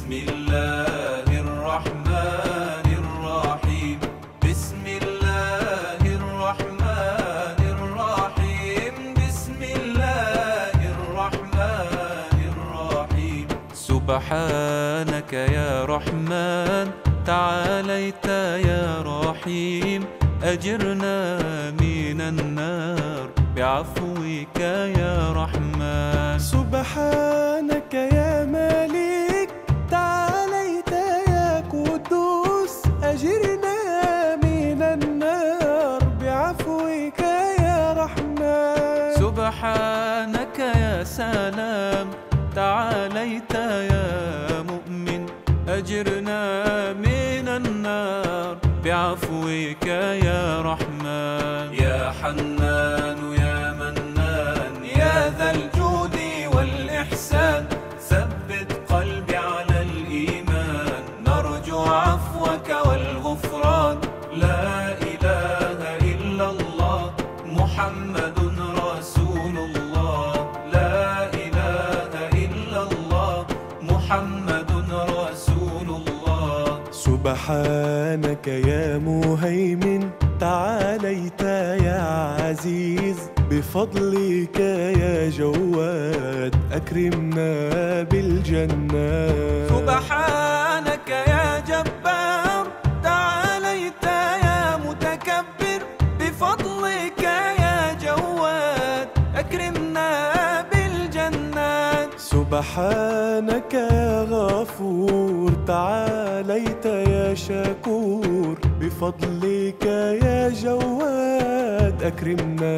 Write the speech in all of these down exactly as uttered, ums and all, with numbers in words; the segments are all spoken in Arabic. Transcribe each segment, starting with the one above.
بسم الله الرحمن الرحيم. بسم الله الرحمن الرحيم. بسم الله الرحمن الرحيم. سبحانك يا رحمن تعاليت يا رحيم، أجرنا من النار بعفوك يا رحمن. سبحانك يا مالك تعاليت يا قدوس، أجرنا من النار بعفوك يا رحمن. سبحانك يا سلام تعاليت يا مؤمن، أجرنا من النار بعفوك يا رحمن. يا حنان يا منان يا ذا الجود والإحسان، ثبت قلبي على الإيمان، نرجو عفوك والغفران. لا إله إلا الله محمد رسول الله، لا إله إلا الله محمد رسول الله. سبحانك يا مهيمن تعاليت يا عزيز، بفضلك يا جواد أكرمنا بالجنات. سبحانك يا جبار تعاليت يا متكبر، بفضلك يا جواد أكرمنا بالجنات. سبحانك يا غفور تعاليت يا شكور، بفضلك يا جواد أكرمنا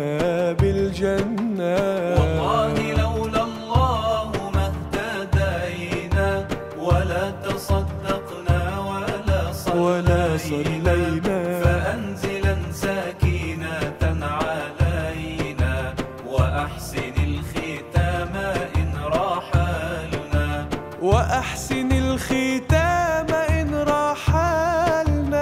بالجنات. والله لولا الله ما اهتدينا، ولا تصدقنا ولا صلينا, ولا صلينا. فأنزلا سكينة علينا، وأحسن الختام إن رحلنا، وأحسن الختام إن رحلنا.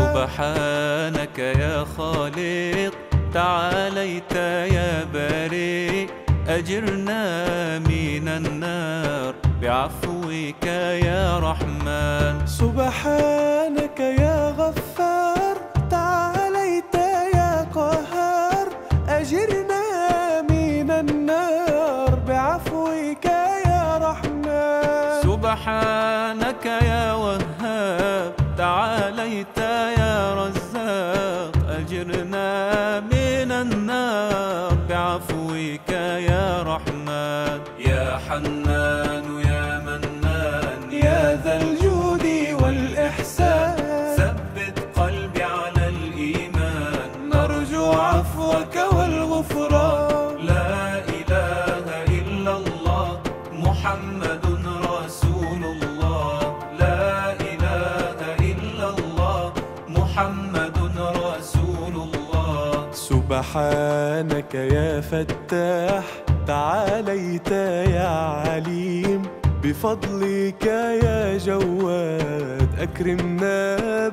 سبحانك يا خالق تعاليت يا بريء، أجرنا من النار بعفوك يا رحمن. سبحانك يا غفار تعاليت يا قهار، أجرنا من النار بعفوك يا رحمن. سبحانك يا وهاب تعاليت يا رزاق، أجرنا من النار بعفوك يا رحمن. يا حنان يا منان يا ذا الجود والإحسان، ثبت قلبي على الإيمان، نرجو عفوك والغفران. لا إله إلا الله محمد رسول الله، لا إله إلا الله محمد رسول الله. سبحانك يا فتاح تعاليت يا عليم، بفضلك يا جواد أكرمنا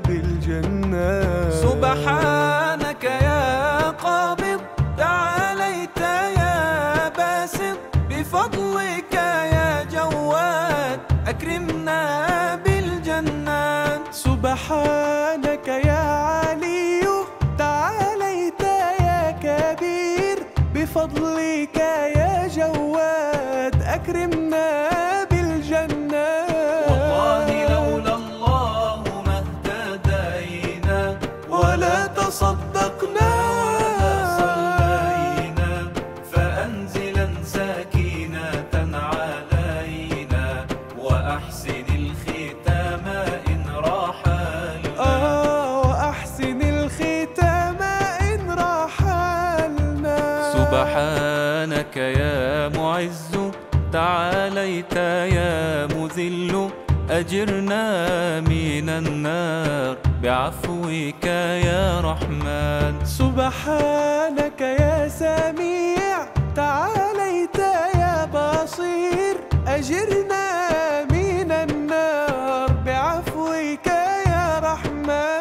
بالجنات. سبحانك يا قابض تعاليت يا باسط، بفضلك يا جواد أكرمنا بالجنات. سبحانك يا علي تعاليت يا كبير، بفضلك يا جواد أكرمنا بالجنات. والله لولا الله ما اهتدينا، ولا تصدقنا ولا صلينا، فأنزلا سكينة علينا، وأحسن الختام إن رحلنا. آه وأحسن الختام إن رحلنا. سبحانك يا معز تعاليت يا مذل، أجرنا من النار بعفوك يا رحمن. سبحانك يا سميع تعاليت يا بصير، أجرنا من النار بعفوك يا رحمن.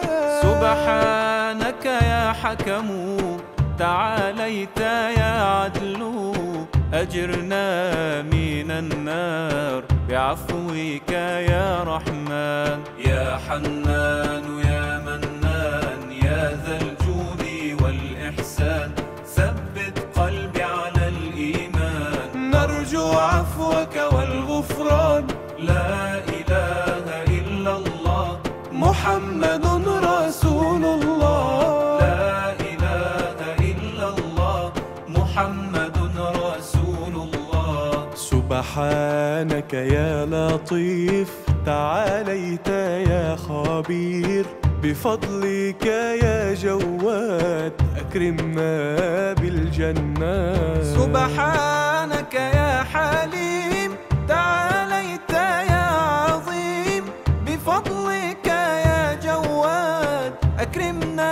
سبحانك يا حكم تعاليت يا عدل، أجرنا من النار بعفوك يا رحمن. يا حنان يا منان يا ذا الجود والإحسان، ثبت قلبي على الإيمان، نرجو عفوك والغفران. لا إله إلا الله محمد رسول الله. لا إله إلا الله محمد رسول الله. سبحانك يا لطيف، تعاليت يا خبير، بفضلك يا جواد أكرمنا بالجنات. سبحانك يا حليم، تعاليت يا عظيم، بفضلك يا جواد أكرمنا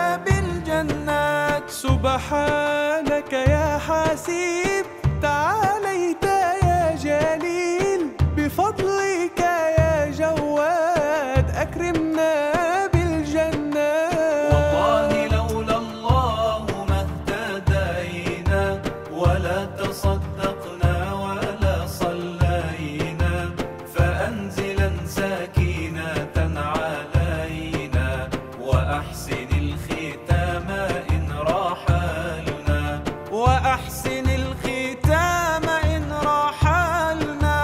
بالجنات. سبحانك يا حسيب، تعاليت يا جليل، بفضلك يا جواد أكرمنا بالجنات. والله لولا الله ما اهتدينا، ولا تصدقنا ولا صلينا، فأنزلا سكينة علينا، وأحسن الختام إن رحلنا، وأحسن الختام إن رحلنا.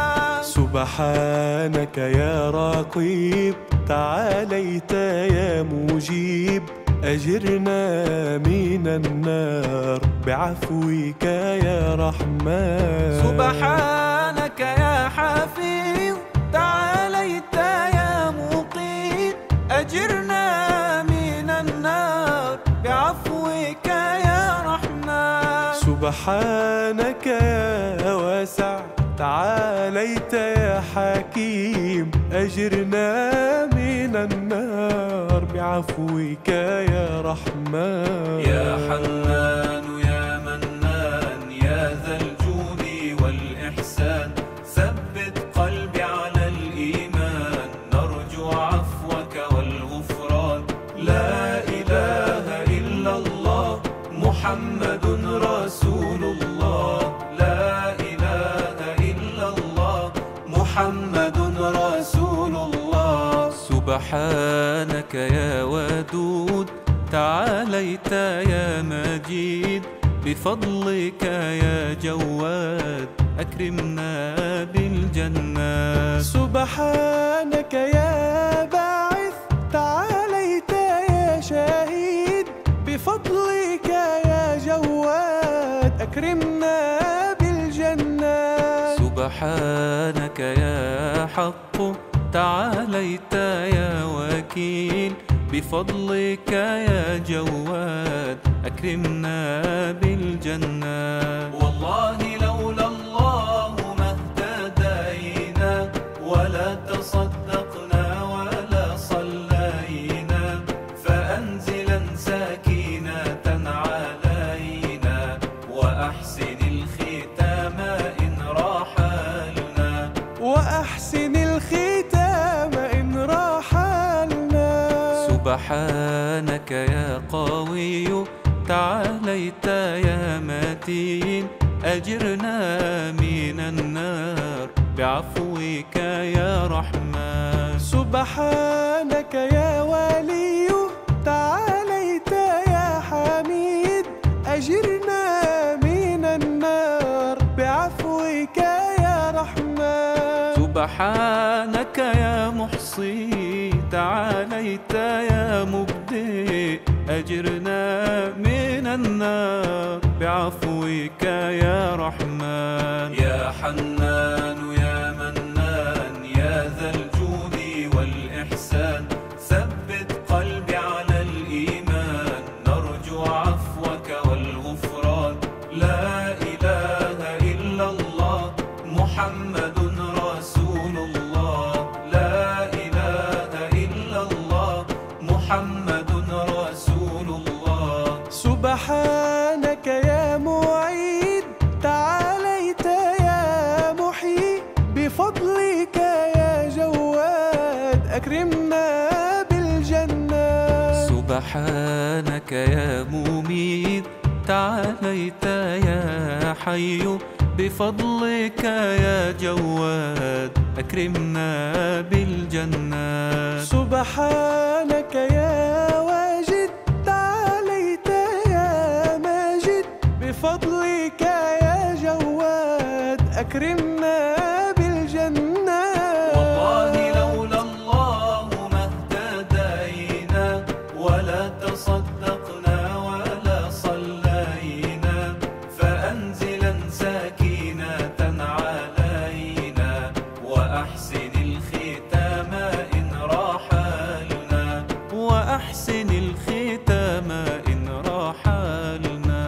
سبحانك يا رقيب، تعاليت يا مجيب، أجرنا من النار بعفوك يا رحمن. سبحانك يا حفيظ، تعاليت يا مقيت، أجرنا من النار بعفوك يا رحمن. سبحانك يا واسع، تعاليت يا حكيم، أجرنا من النار بعفوك يا رحمن. يا حنان يا منان يا ذا الجود والإحسان، ثبت قلبي على الإيمان، نرجو عفوك والغفران. لا إله إلا الله محمد رسول الله. لا إله إلا الله محمد رسول الله. سبحانك يا ودود، تعاليت يا مجيد، بفضلك يا جواد أكرمنا بالجنات. سبحانك يا باعث، تعاليت يا شهيد، بفضلك يا جواد أكرمنا بالجنات. سبحانك يا حق، تعاليت يا وكيل، بفضلك يا جواد أكرمنا بالجنات. والله لولا الله ما اهتدينا، ولا تصدقنا ولا صلينا، فأنزلا سكينة علينا، وأحسن الختام إن رحلنا، وأحسن الختام إن رحلنا. سبحانك يا قوي، تعاليت يا متين، أجرنا من النار بعفوك يا رحمن. سبحانك يا ولي، تعاليت يا حميد، أجرنا من النار بعفوك يا رحمن. سبحانك يا محصي، تعاليت يا مبدئ، أجرنا من النار بعفوك يا رحمن. يا حنان يا منان يا ذا الجود والإحسان، ثبت قلبي على الإيمان، نرجو عفوك والغفران. لا إله إلا الله محمد رسول الله. لا إله إلا الله محمد رسول الله. سبحانك يا معيد، تعاليت يا محيي، بفضلك يا جواد أكرمنا بالجنات. سبحانك يا مميت، تعاليت يا حي، بفضلك يا جواد أكرمنا بالجنات. سبحانك يا واجد تعاليت يا ماجد، بفضلك يا جواد أكرمنا بالجنات. والله لولا الله ما اهتدينا ولا تصدقنا ولا صلينا، فأنزلا سكينة علينا وأحسن الختام إن رحلنا، وأحسن الختام إن رحلنا.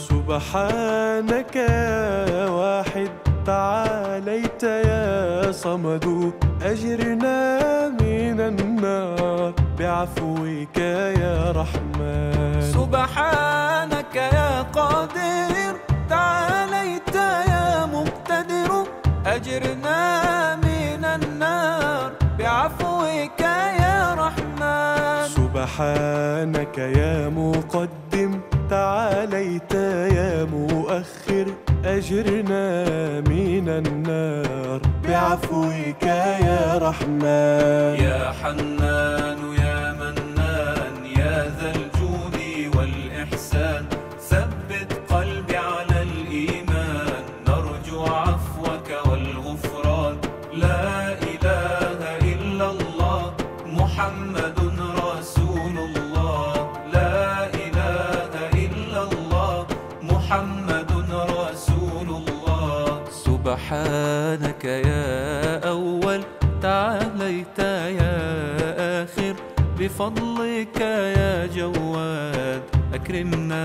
سبحانك يا واحد تعاليت يا صمد، أجرنا من النار بعفوك يا رحمن. سبحانك يا قادر تعاليت يا مقتدر، أجرنا من النار بعفوك يا رحمن. سبحانك يا مقدم تعاليت يا مؤخر، أجرنا من النار بعفوك يا رحمن. يا حنان يا منان يا ذا الجود والإحسان، ثبت قلبي على الإيمان، نرجو عفوك والغفران. لا إله إلا الله محمد رسول الله، لا إله إلا الله محمد رسول الله. سبحانك يا أول تعاليت يا آخر، بفضلك يا جواد أكرمنا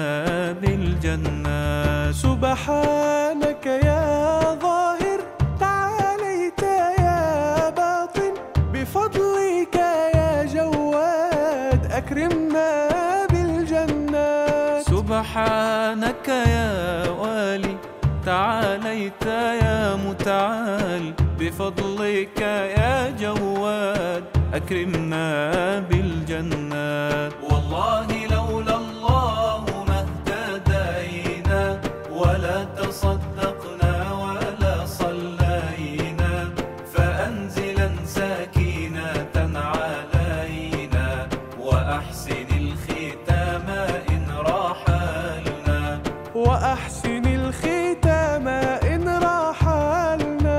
بالجنات. سبحانك يا ظاهر تعاليت يا باطن، بفضلك يا جواد أكرمنا بالجنات. سبحانك يا والي تعاليت يا متعال، بفضلك يا جواد أكرمنا بالجنات. والله لولا الله ما اهتدينا ولا تصدقنا ولا صلينا، فأنزلا سكينة علينا وأحسن الختام إن رحلنا، وأحسن الختام إن رحلنا.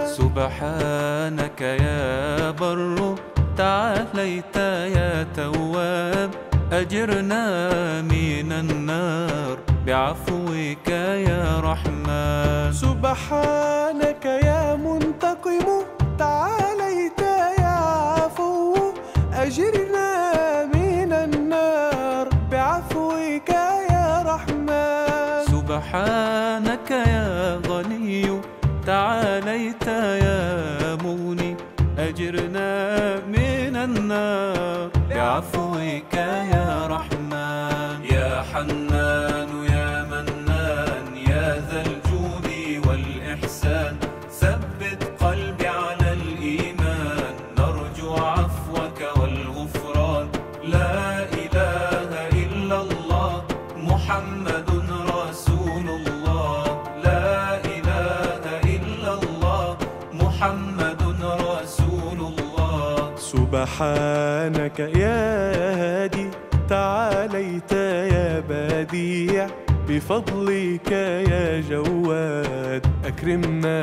سبحانك يا بر تعاليت يا تواب، أجرنا من النار بعفوك يا رحمن. سبحانك يا منتقم تعاليت يا عفو، أجرنا من النار بعفوك يا رحمن. سبحانك يا غني تعاليت يا مغني، أجرنا من النار بعفوك يا رحمن. يا حنان يا منان يا ذا الجود والإحسان، ثبت قلبي على الإيمان، نرجو عفوك والغفران. لا إله إلا الله محمد رسول الله، لا إله إلا الله محمد رسول الله. سبحانك يا هادي تعاليت يا بديع، بفضلك يا جواد أكرمنا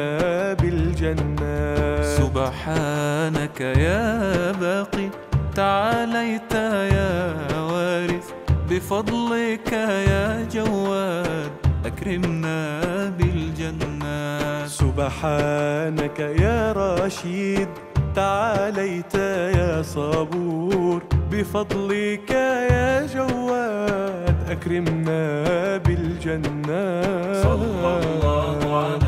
بالجنات. سبحانك يا باقي تعاليت يا وارث، بفضلك يا جواد أكرمنا بالجنات. سبحانك يا رشيد تعاليت يا صبور، بفضلك يا جواد أكرمنا بالجنات. صلى الله على